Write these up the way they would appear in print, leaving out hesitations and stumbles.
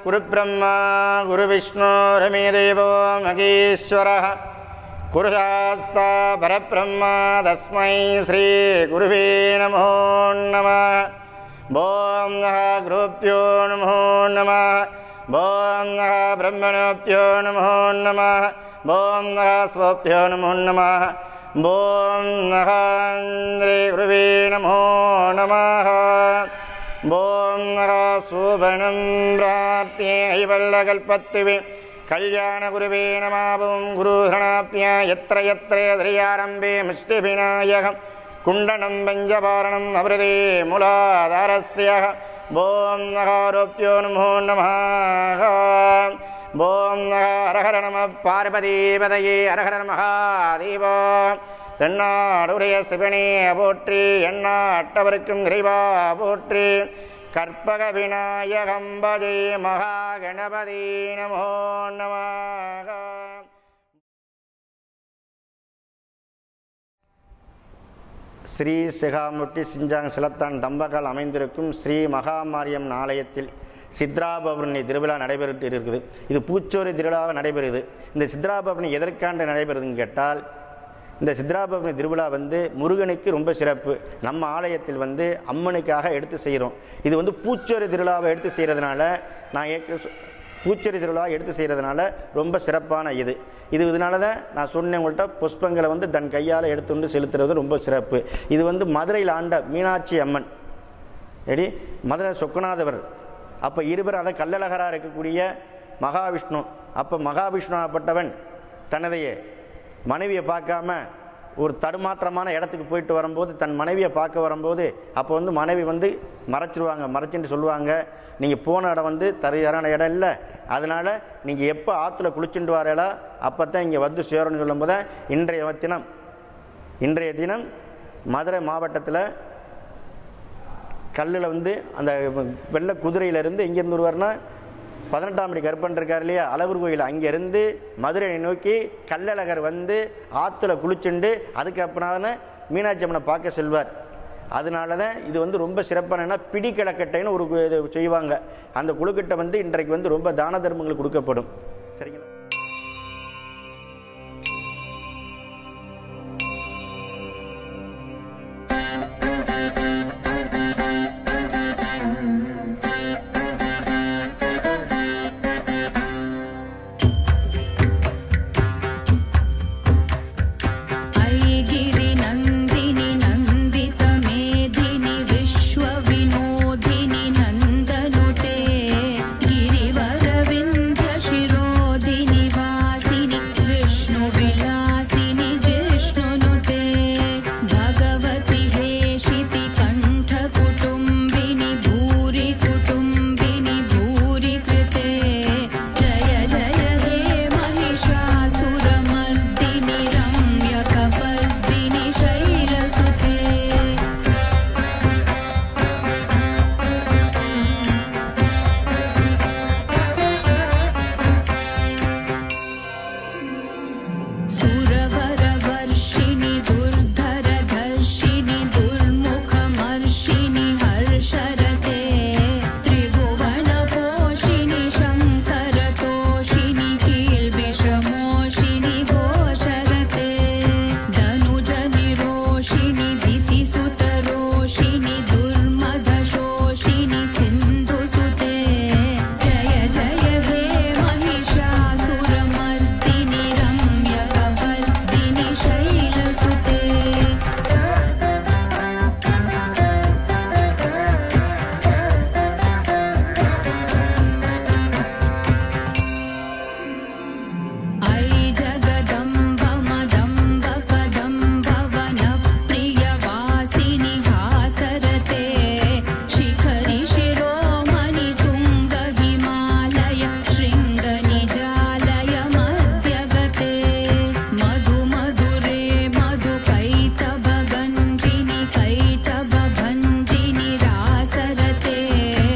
गुरुब्रह्मा गुरुविष्णुर्देवो महेश्वरः गुरुशास्ता परब्रह्मा तस्मै श्री गुरुवे नमो नमः। ओं नमः गुरुभ्यो नमो नमः। ओं नमः ब्रह्मणोभ्यो नमो नमः। ओं नमः स्वभ्यो नमो नमः। ओं नमः श्री गुरुवे नमो नमः। ओं नमः सुवर्णं प्रार्थये कैवल्यकल्पत्तिवे कल्याणगुरुवे नमः। ओं गुरुशरणाभ्य यत्र यत्र धैर्यारम्भे मुष्टिविनायकं कुण्डनं पञ्चपारणं अवृते मूलाधारस्य। ओं नमः नमो नमः। ओं हर हर नमः पार्वतीपतये हर हर महादेव। தென்னாடுடைய சிவனே போற்றி எண்ணாட்டவர்க்கும் இறைவா போற்றி கற்பக விநாயகம் பஜே மகா கணபதி நமோ நமः. ஸ்ரீ சிகாமுட்டி சிஞ்சாங் சிலத்தான் தம்பகால் அமைந்திருக்கும் ஸ்ரீ மகாமாரியம் ஆலயத்தில் சித்ரா பௌர்ணமி திருவிழா நடைபெற்று இருக்குது. இது பூச்சோரி திருவிழாவாக நடைபெறுது. இந்த சித்ரா பௌர்ணமி எதற்காண்டு நடைபெறுதுன்னு கேட்டால், இந்த சித்ரா பௌர்ணமி திருவிழா முருகனுக்கு ரொம்ப சிறப்பு. நம்ம ஆலயத்தில் அம்மனுக்காக எடுத்து செய்கிறோம். இது பூச்சோரி திருவிழாவை எடுத்து செய்கிறதுனால, பூச்சோரி திருவிழா எடுத்து செய்கிறதுனால ரொம்ப சிறப்பான இதனால தான் நான் சொன்னேன் உங்கள்கிட்ட, புஷ்பங்களை தன் கையால் எடுத்து செலுத்துறது ரொம்ப சிறப்பு. இது மதுரையில் ஆண்ட மீனாட்சி அம்மன், மதுரை சொக்கநாதவர், அப்போ இருவர் அதை கள்ளழகராக இருக்கக்கூடிய மகாவிஷ்ணு. அப்போ மகாவிஷ்ணுப்பட்டவன் தனதைய மனைவியை பார்க்காம ஒரு தடுமாற்றமான இடத்துக்கு போயிட்டு வரும்போது, தன் மனைவியை பார்க்க வரும்போது, அப்போ மனைவி மறைச்சிருவாங்க. மறைச்சின்னு சொல்லுவாங்க, நீங்கள் போன இடம் தரையான இடம் இல்லை, அதனால் நீங்கள் எப்போ ஆற்றுல குளிச்சுட்டு வரலா அப்போ தான் இங்கே சேரணும்னு சொல்லும்போது, இன்றைய தினம் மதுரை மாவட்டத்தில் கல்லில் அந்த வெள்ளை குதிரையிலேருந்து எங்கேருந்து வருவார்னா, 18ஆம் படி கற்பன் இருக்கார் இல்லையா, அழகர் கோயில், அங்கேருந்து மதுரையை நோக்கி கள்ளழகர் ஆற்றுல குளிச்சுண்டு அதுக்கப்புறம் மீனாட்சி அம்மனை பார்க்க செல்வார். அதனால தான் இது ரொம்ப சிறப்பான பிடிக்கிழக்கட்டைன்னு ஒரு இது செய்வாங்க. அந்த குழுக்கட்டை இன்றைக்கு ரொம்ப தான தர்மங்கள் கொடுக்கப்படும். சரிங்களா?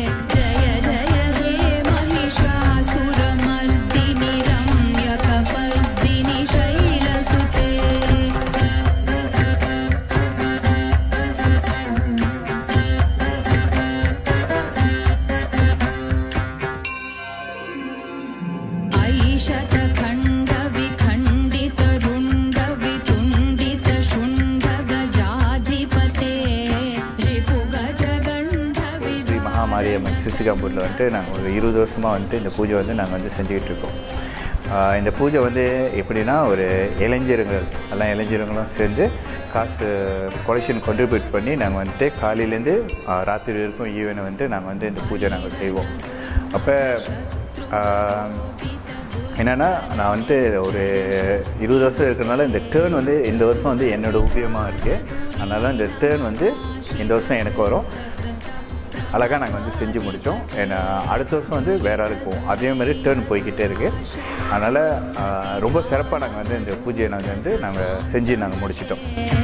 जय जय हे महिषासुरमर्दिनि रम्यकपर्दिनि ஆலயம் சிசுகாம்பூரில் வந்துட்டு நாங்கள் ஒரு 20 வருஷமாக வந்துட்டு இந்த பூஜை வந்து நாங்கள் வந்து செஞ்சுக்கிட்டு இருக்கோம். இந்த பூஜை வந்து எப்படின்னா ஒரு இளைஞர்களும் சேர்ந்து காசு கொலெக்ஷன் கான்ட்ரிபியூட் பண்ணி நாங்கள் வந்துட்டு காலையிலேருந்து ராத்திரி வரைக்கும் ஈவனை வந்துட்டு நாங்கள் வந்து இந்த பூஜை நாங்கள் செய்வோம். அப்போ என்னென்னா நான் வந்துட்டு ஒரு 20 வருஷம் இருக்கிறனால இந்த டேர்ன் வந்து இந்த வருஷம் வந்து என்னோடய ஊதியமாக இருக்குது. அதனால் இந்த டேர்ன் வந்து இந்த வருஷம் எனக்கு வரும். அழகாக நாங்கள் வந்து செஞ்சு முடித்தோம். ஏன்னா அடுத்த வருஷம் வந்து வேறு ஆளுக்கு போவோம். அதே மாதிரி டேர்ன் போய்கிட்டே இருக்குது. அதனால் ரொம்ப சிறப்பாக நாங்கள் வந்து இந்த பூஜையை நாங்கள் செஞ்சு நாங்கள் முடிச்சிட்டோம்.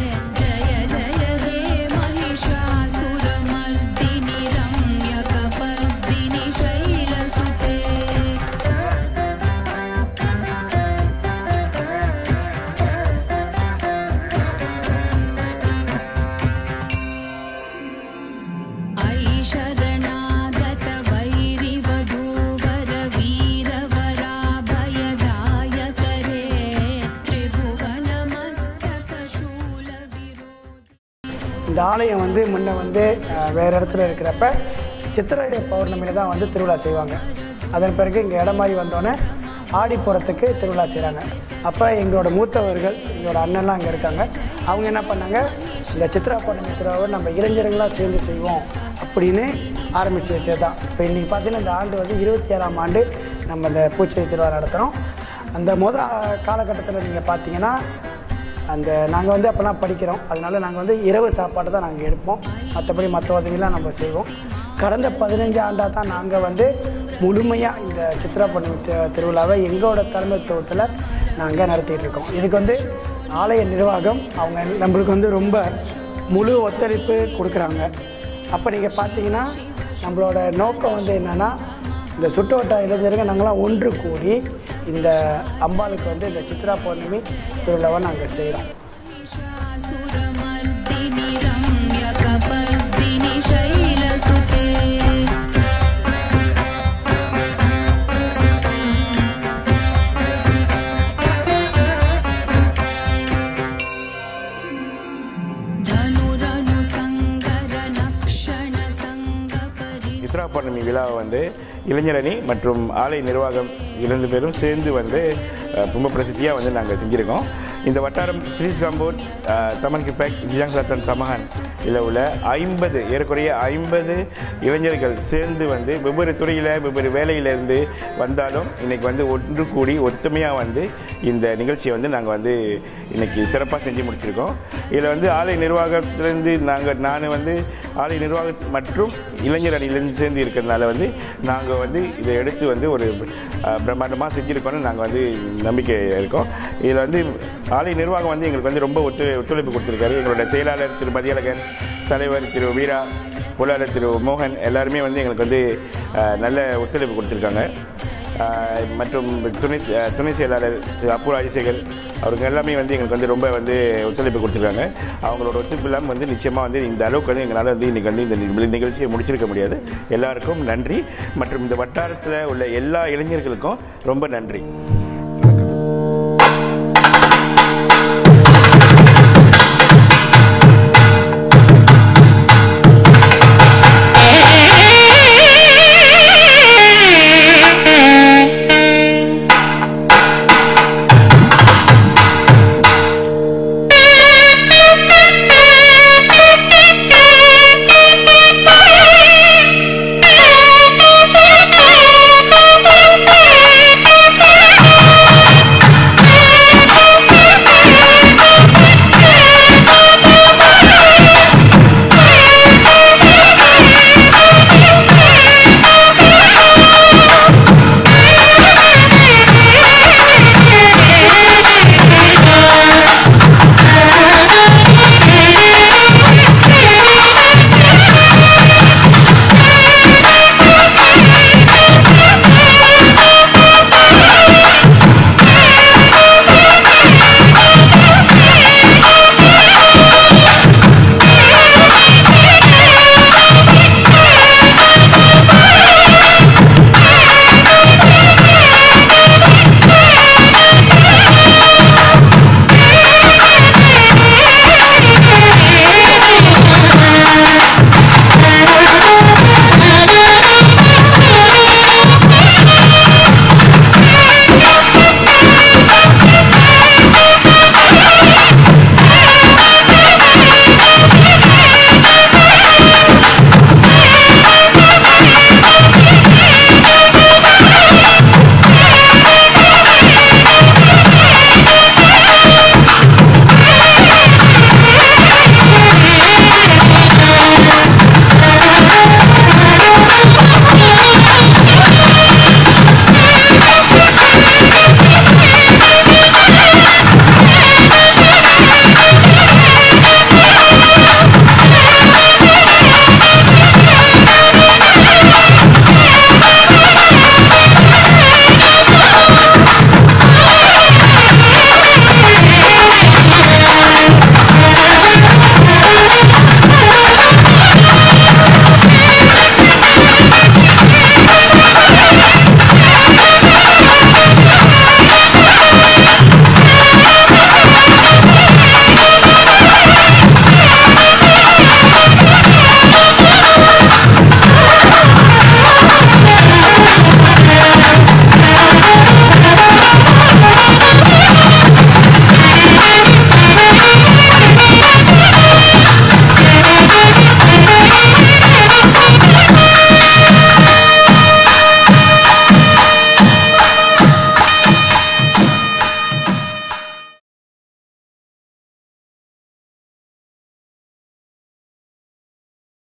இந்த ஆலயம் வந்து முன்ன வந்து வேறு இடத்துல இருக்கிறப்ப சித்திரை பௌர்ணமியில் தான் வந்து திருவிழா செய்வாங்க. அதன் பிறகு இங்கே இடம் மாதிரி வந்தோடனே ஆடிப்புறத்துக்கு திருவிழா செய்கிறாங்க. அப்போ எங்களோட மூத்தவர்கள் எங்களோட அண்ணன்லாம் அங்கே இருக்காங்க. அவங்க என்ன பண்ணாங்க, இந்த சித்திரை பௌர்ணமி திருவிழாவை நம்ம இளைஞர்களாக சேர்ந்து செய்வோம் அப்படின்னு ஆரம்பித்து வச்சது தான். இப்போ இன்றைக்கி பார்த்தீங்கன்னா இந்த ஆண்டு வந்து 27ஆம் ஆண்டு நம்ம இந்த பூச்செடி திருவிழா நடத்துகிறோம். அந்த காலகட்டத்தில் நீங்கள் பார்த்தீங்கன்னா நாங்கள் வந்து அப்போலாம் படிக்கிறோம். அதனால் நாங்கள் வந்து இரவு சாப்பாடு தான் நாங்கள் எடுப்போம். மற்றபடி மற்ற உதவிலாம் நம்ம செய்வோம். கடந்த 15 ஆண்டாக தான் நாங்கள் வந்து முழுமையாக இந்த சித்திரை பௌர்ணமி திருவிழாவை எங்களோட தலைமைத்துவத்தில் நாங்கள் நடத்திட்டு இருக்கோம். இதுக்கு வந்து ஆலய நிர்வாகம் அவங்க நம்மளுக்கு வந்து ரொம்ப முழு ஒத்துழைப்பு கொடுக்குறாங்க. அப்போ நீங்கள் பார்த்தீங்கன்னா நம்மளோட நோக்கம் வந்து என்னென்னா, இந்த சுற்றுவட்ட இளைஞர்கள் நாங்களாம் ஒன்று கூடி இந்த அம்பாளுக்கு வந்து இந்த சித்திரை பௌர்ணமி திருவிழாவை நாங்கள் செய்கிறோம். சித்ரா பௌர்ணமி விழாவை வந்து இளைஞரணி மற்றும் ஆலய நிர்வாகம் 2 பேரும் சேர்ந்து வந்து ரொம்ப பிரசித்தியாக வந்து நாங்கள் செஞ்சுருக்கோம். இந்த வட்டாரம் சிசுகாம்பூர், தமன் கிபெக், ஜியாங் சலத்தான் தமஹான் இதில் உள்ள 50 ஏறக்குறைய 50 இளைஞர்கள் சேர்ந்து வந்து வெவ்வேறு துறையில் வெவ்வேறு வேலையிலேருந்து வந்தாலும் இன்றைக்கி வந்து ஒன்று கூடி ஒத்துமையாக வந்து இந்த நிகழ்ச்சியை வந்து நாங்கள் வந்து இன்றைக்கி சிறப்பாக செஞ்சு முடிச்சிருக்கோம். இதில் வந்து ஆலய நிர்வாகத்திலேருந்து நான் வந்து ஆலய நிர்வாகம் மற்றும் இளைஞர் அணியிலேருந்து சேர்ந்து இருக்கிறதுனால வந்து நாங்கள் வந்து இதை எடுத்து வந்து ஒரு பிரம்மாண்டமாக செஞ்சுருக்கோன்னு நாங்கள் வந்து நம்பிக்கை இருக்கோம். இதில் வந்து ஆலய நிர்வாகம் வந்து எங்களுக்கு வந்து ரொம்ப ஒத்துழைப்பு கொடுத்துருக்காரு. எங்களோட செயலாளர் திரு மதியழகன், தலைவர் திரு வீரா, பொருளாளர் திரு மோகன் எல்லாருமே வந்து எங்களுக்கு வந்து நல்ல ஒத்துழைப்பு கொடுத்துருக்காங்க. மற்றும் துணை செயலாளர் திரு அப்பு ராஜசேகர் அவருக்கு எல்லாமே வந்து எங்களுக்கு வந்து ரொம்ப வந்து ஒத்துழைப்பு கொடுத்துருக்காங்க. அவங்களோட ஒத்துழைப்பு இல்லாமல் வந்து நிச்சயமாக வந்து இந்த அளவுக்கு வந்து எங்களால் வந்து இன்றைக்கி வந்து இந்த நிகழ்ச்சியை முடிச்சிருக்க முடியாது. எல்லாருக்கும் நன்றி. மற்றும் இந்த வட்டாரத்தில் உள்ள எல்லா இளைஞர்களுக்கும் ரொம்ப நன்றி.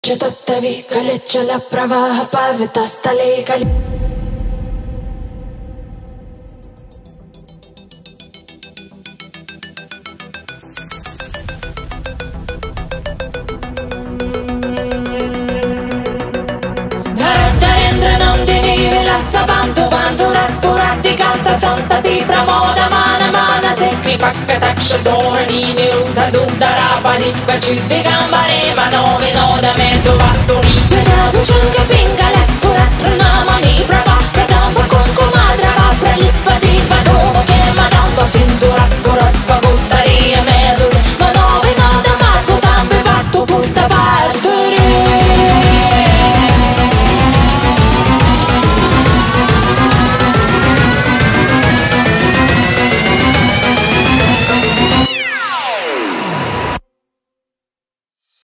चतत्तवे कलचल प्रवाह पावितस्थले कलि संतति प्रमोदमान मानसे कृपक्कतक्ष धोरणी निरुद्ध दुर्धरापदि क्वचिद् दिगम्बरे मनो विनोदमेतु वस्तुनि गदाभुजङ्ग पिङ्गल